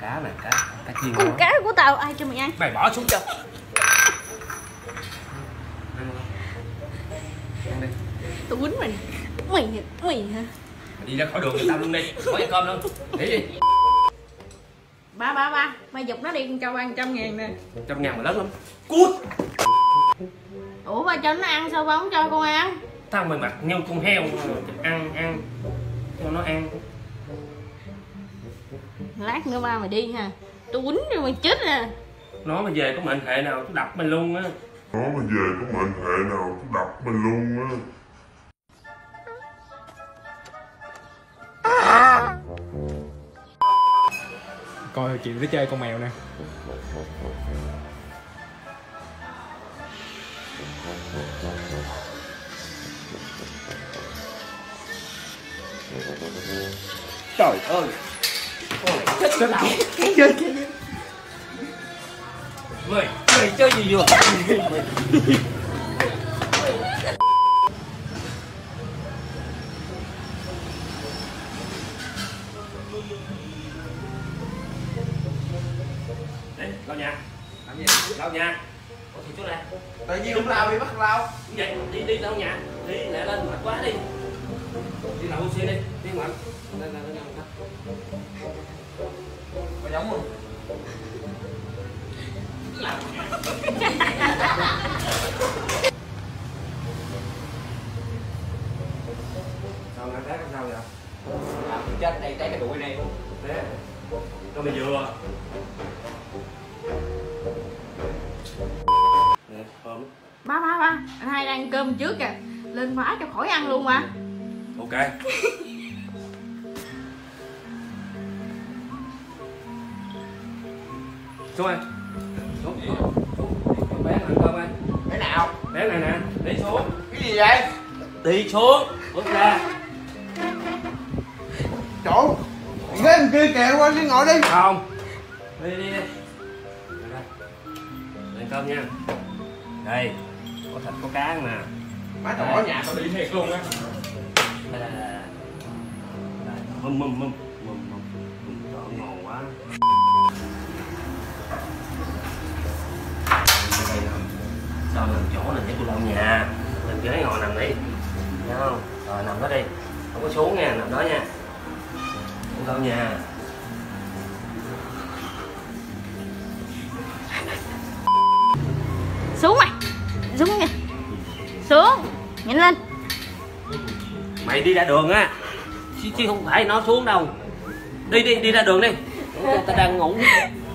cá này, cá chiên. Con cá của tao ai cho mày ăn? Mày bỏ xuống cho. Ăn đi. Tao quýnh mày. Mày hả? Mày đi ra khỏi đường người ta luôn đi, khỏi ăn cơm luôn. Đi đi. Ba, mày giục nó đi, con cho 100.000 nè. 100.000 mà lớn lắm. Cút. Ủa ba cho nó ăn sao ba không cho con ăn? Tao mày mặc như con heo, ăn cho nó ăn. Lát nữa ba mày đi ha, tôi quýnh cho mày chết à. Nó mà về có mệnh hệ nào tôi đập mày luôn á. Nó mà về có mệnh hệ nào tôi đập mày luôn á. Coi chuyện để chơi con mèo nè. Trời ơi. Chết nào. Mày chơi gì vừa? Đi, lau nhà. Làm gì? Lau nhà. Ủa thì chú này. Tự nhiên không lau đi bắt lau. Vậy đi lau nhà. Đi lại lên mệt quá đi. Đi lau xe đi, đi mạnh. Lên Có giống không? Sao ngã đá sao vậy? Chết đây cái đuôi này luôn. Thế. Cho mày vừa. Nè, thơm. Ba, anh hai đang ăn cơm trước kìa, lên phá cho khỏi ăn luôn mà. Ok. Xuống ơi. Xuống. Bé ăn cơm ơi. Cái nào? Bé này nè, đi xuống. Cái gì vậy? Đi xuống, bước ra. Chỗ ghế bên kia kìa, qua đi ngồi đi. Không. Đi. Ăn cơm nha. Đây, có thịt có cá nè. Má tao ở nhà tao đi thiệt luôn á. Mâm. Ngon quá. Sao nằm chỗ này để tôi lau nhà. Lên ghế ngồi nằm đi. Thấy không? Rồi nằm đó đi. Không có xuống nha, nằm đó nha. Tôi lau nhà. Xuống mày. Xuống nha. Xuống. Nhanh lên. Mày đi ra đường á. Chứ không phải nó xuống đâu. Đi ra đường đi. Tao đang ngủ.